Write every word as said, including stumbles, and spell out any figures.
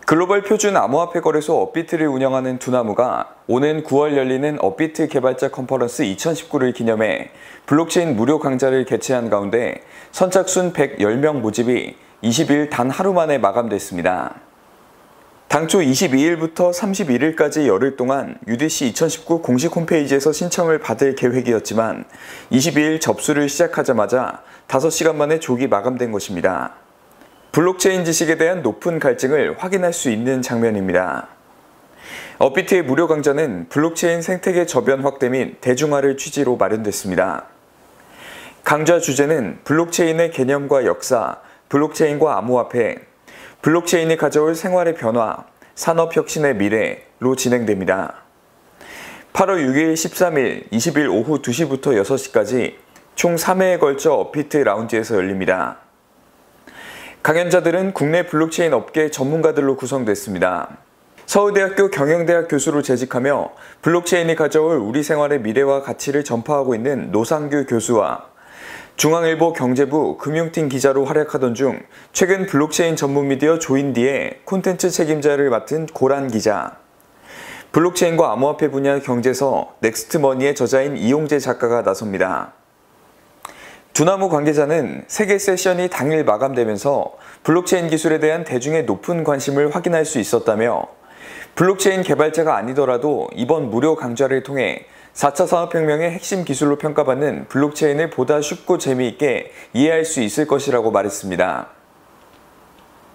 글로벌 표준 암호화폐 거래소 업비트를 운영하는 두나무가 오는 구월 열리는 업비트 개발자 컨퍼런스 이천십구를 기념해 블록체인 무료 강좌를 개최한 가운데 선착순 백십 명 모집이 이십 일 단 하루 만에 마감됐습니다. 당초 이십이 일부터 삼십일 일까지 열흘 동안 유디씨 이천십구 공식 홈페이지에서 신청을 받을 계획이었지만 이십이 일 접수를 시작하자마자 다섯 시간 만에 조기 마감된 것입니다. 블록체인 지식에 대한 높은 갈증을 확인할 수 있는 장면입니다. 업비트의 무료 강좌는 블록체인 생태계 저변 확대 및 대중화를 취지로 마련됐습니다. 강좌 주제는 블록체인의 개념과 역사, 블록체인과 암호화폐, 블록체인이 가져올 생활의 변화, 산업혁신의 미래로 진행됩니다. 팔월 육일, 십삼일, 이십일 오후 두 시부터 여섯 시까지 총 삼 회에 걸쳐 업비트 라운지에서 열립니다. 강연자들은 국내 블록체인 업계 전문가들로 구성됐습니다. 서울대학교 경영대학 교수로 재직하며 블록체인이 가져올 우리 생활의 미래와 가치를 전파하고 있는 노상규 교수와 중앙일보 경제부 금융팀 기자로 활약하던 중 최근 블록체인 전문 미디어 조인디의 콘텐츠 책임자를 맡은 고란 기자, 블록체인과 암호화폐 분야 경제서 넥스트머니의 저자인 이용재 작가가 나섭니다. 두나무 관계자는 세 개 세션이 당일 마감되면서 블록체인 기술에 대한 대중의 높은 관심을 확인할 수 있었다며 블록체인 개발자가 아니더라도 이번 무료 강좌를 통해 사 차 산업혁명의 핵심 기술로 평가받는 블록체인을 보다 쉽고 재미있게 이해할 수 있을 것이라고 말했습니다.